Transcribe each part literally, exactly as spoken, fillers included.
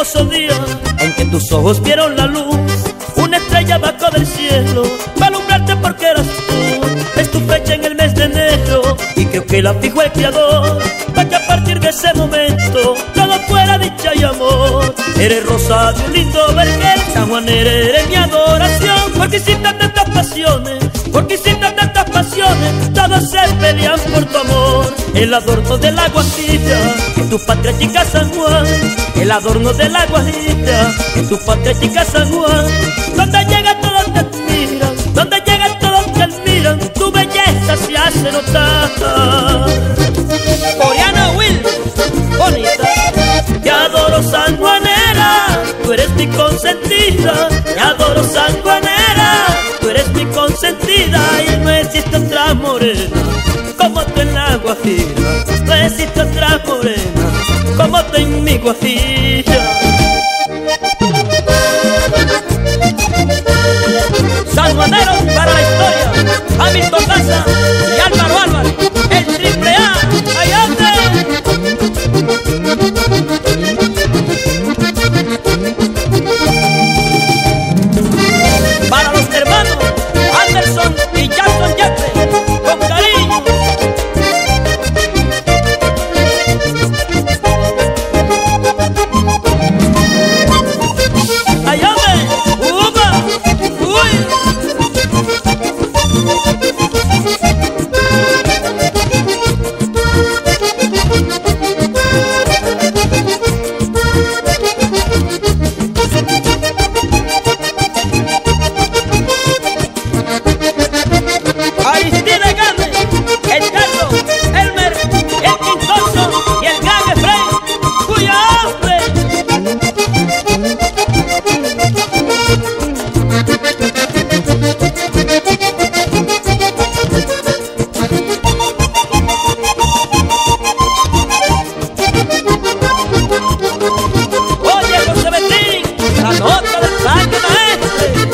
hermoso día en que tus ojos vieron la luz, una estrella bajó del cielo para alumbrarte porque eras tú. Es tu fecha en el mes de enero y creo que la fijó el Creador para que a partir de ese momento todo fuera dicha y amor. Eres rosa de un lindo vergel, sanjuanera, eres mi adoración, porque hiciste tantas pasiones, porque hiciste tantas pasiones, todos se pelean por tu amor. El adorno de la Guajira, en tu patria chica San Juan, el adorno de la Guajira, en tu patria chica San Juan, donde llega todos te admiran, donde llega todos te admiran, tu belleza se hace notar. Oriana Will, bonita, te adoro sanjuanera, tú eres mi consentida, te adoro sanjuanera, tú eres mi consentida y no existe otra morena como tú en la Guajira, no existe otra morena como tú en mi Guajira. Sanjuaneros para la historia, Hamilton Gaza y Álvaro Álvarez, el triple A, ¡ay, ande! Para los hermanos Anderson y Jackson Jeffrey, con cariño. ¡Ay, ande! ¡Uva! ¡Uy! Aristide Gane, el Carlos, Elmer, el Quintoso y el gran Efraín, cuya hambre. Oye, José Betín, la nota del tanque maestre.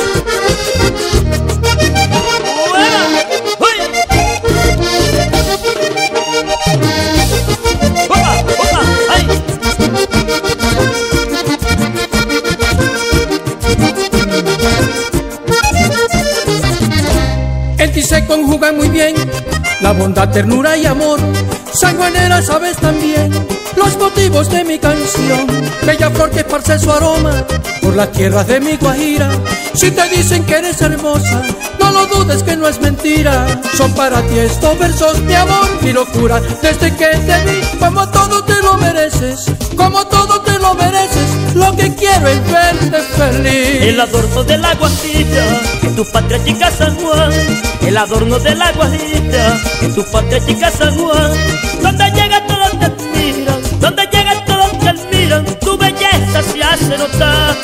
En ti se conjugan muy bien la bondad, ternura y amor. Sanjuanera sabes también los motivos de mi canción. Bella flor que esparce su aroma por las tierras de mi Guajira. Si te dicen que eres hermosa, no lo dudes que no es mentira. Son para ti estos versos, mi amor, mi locura. Desde que te vi, como todo te lo mereces, como todo te lo mereces. Lo que quiero es verte feliz. El adorno de la Guajira, en tu patria chica San Juan, el adorno de la Guajira, en tu patria chica San Juan, donde llega todos te admiran, donde llega todos te admiran, tu belleza se hace notar.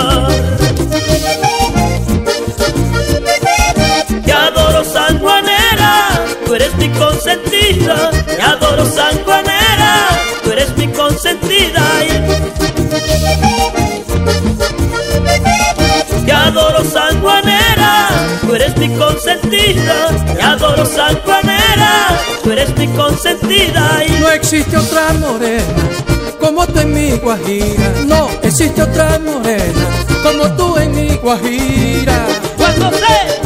Te adoro sanjuanera, tú eres mi consentida, te adoro sanjuanera, tú eres mi consentida. Te adoro sanjuanera, tú eres mi consentida, te adoro sanjuanera, tú eres mi consentida. Y no existe otra morena como tú en mi Guajira. No existe otra morena como tú en mi Guajira. Cuando sé